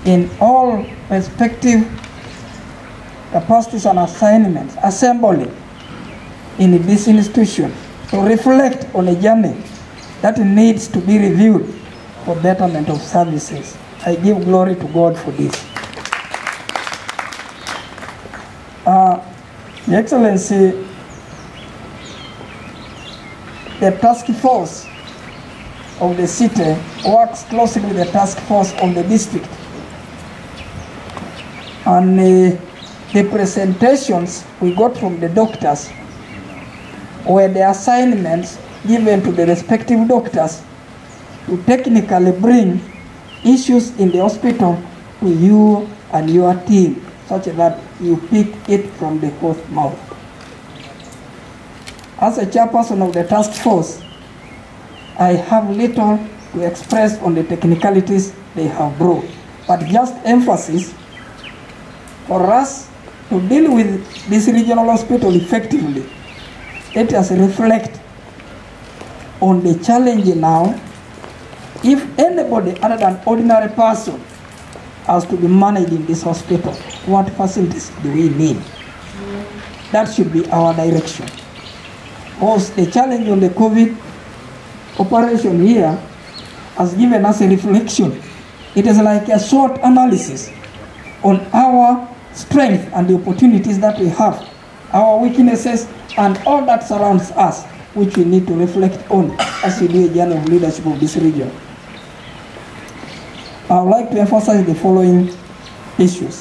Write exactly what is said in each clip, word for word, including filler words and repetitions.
in all respective capacities and assignments assembly in this institution to reflect on a journey that needs to be reviewed for betterment of services. I give glory to God for this. Uh, Your Excellency, the task force of the city works closely with the task force of the district. And uh, the presentations we got from the doctors were the assignments given to the respective doctors to technically bring issues in the hospital to you and your team, such that you pick it from the horse's mouth. As a chairperson of the task force, I have little to express on the technicalities they have brought, but just emphasis for us to deal with this regional hospital effectively. Let us reflect on the challenge now. If anybody other than ordinary person has to be managed in this hospital, what facilities do we need? That should be our direction. Because the challenge on the COVID operation here has given us a reflection. It is like a short analysis on our strength and the opportunities that we have, our weaknesses, and all that surrounds us, which we need to reflect on as we do a journey of leadership of this region. I would like to emphasize the following issues.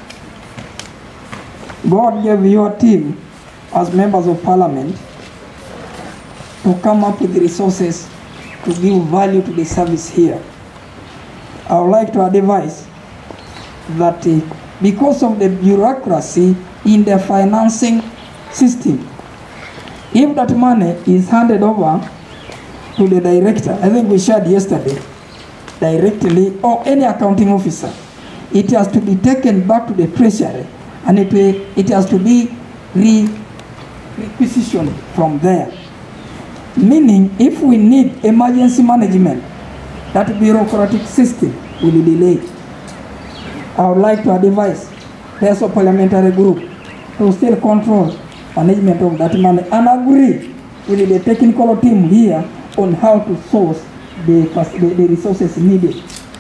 God gave your team as members of parliament to come up with the resources to give value to the service here. I would like to advise that uh, because of the bureaucracy in the financing system, if that money is handed over to the director, I think we shared yesterday, directly, or any accounting officer, it has to be taken back to the treasury, and it, will, it has to be re requisitioned from there. Meaning, if we need emergency management, that bureaucratic system will delay. I would like to advise the S O parliamentary group to still control management of that money and agree with the technical team here on how to source the, the, the resources needed.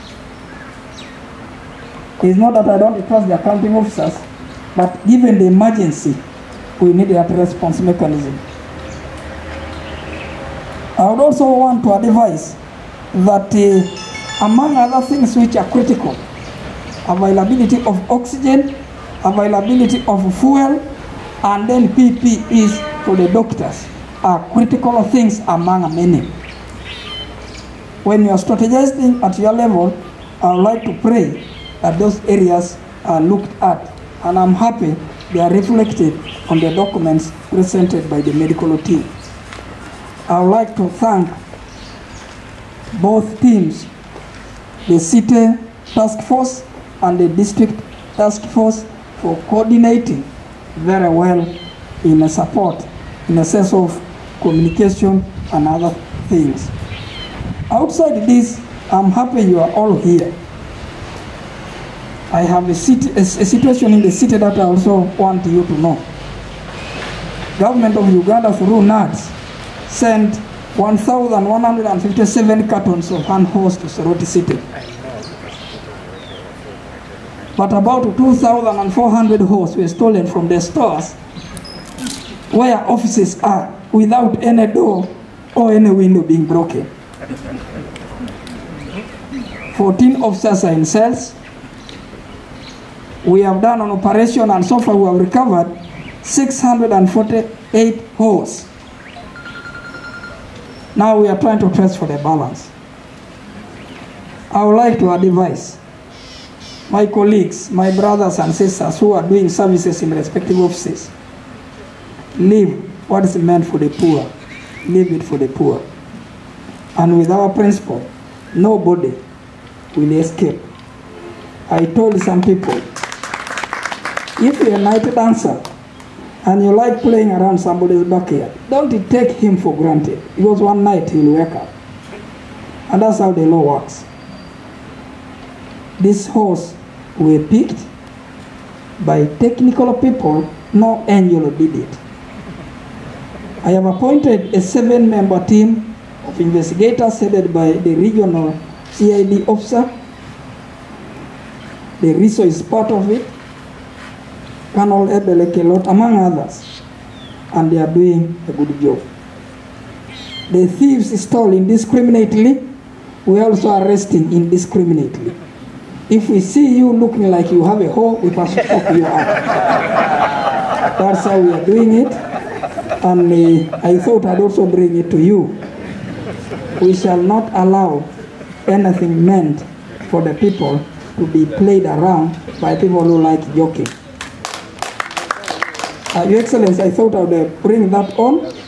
It's not that I don't trust the accounting officers, but given the emergency, we need that response mechanism. I would also want to advise that uh, among other things which are critical, availability of oxygen, availability of fuel, and then P P Es for the doctors are critical things among many. When you are strategizing at your level, I would like to pray that those areas are looked at, and I'm happy they are reflected on the documents presented by the medical team. I would like to thank both teams, the city task force and the district task force, for coordinating very well in a support, in a sense of communication and other things. Outside this, I'm happy you are all here. I have a, city, a, a situation in the city that I also want you to know. Government of Uganda through NADS sent one thousand one hundred fifty-seven cartons of hand hose to Soroti City. But about two thousand four hundred hose were stolen from the stores where offices are, without any door or any window being broken. fourteen officers are in cells. We have done an operation, and so far we have recovered six hundred forty-eight hose. Now we are trying to trace for the balance. I would like to advise my colleagues, my brothers and sisters who are doing services in respective offices, leave what is meant for the poor, leave it for the poor. And with our principle, nobody will escape. I told some people, if you're a night dancer and you like playing around somebody's backyard, don't take him for granted, because one night he'll wake up. And that's how the law works. These horses were picked by technical people. No angel did it. I have appointed a seven-member team of investigators headed by the regional C I D officer. The R I S O is part of it, Colonel Ebele Kelot, among others, and they are doing a good job. The thieves stole indiscriminately. We are also arresting indiscriminately. If we see you looking like you have a hole, we must stop you out. That's how we are doing it. And uh, I thought I'd also bring it to you. We shall not allow anything meant for the people to be played around by people who like joking. Uh, Your Excellency, I thought I would uh, bring that on.